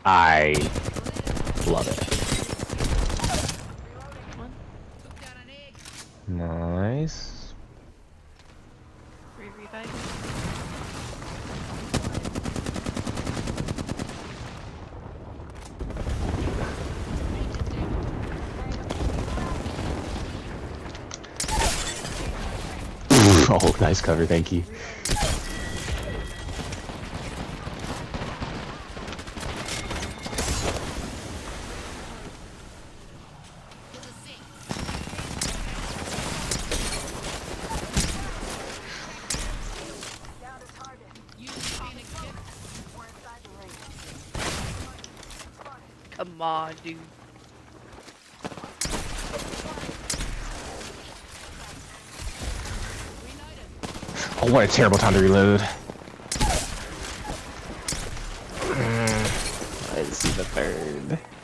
I love it. Nice. Oh, nice cover, thank you. Come on, dude. Oh, what a terrible time to reload. I see the third.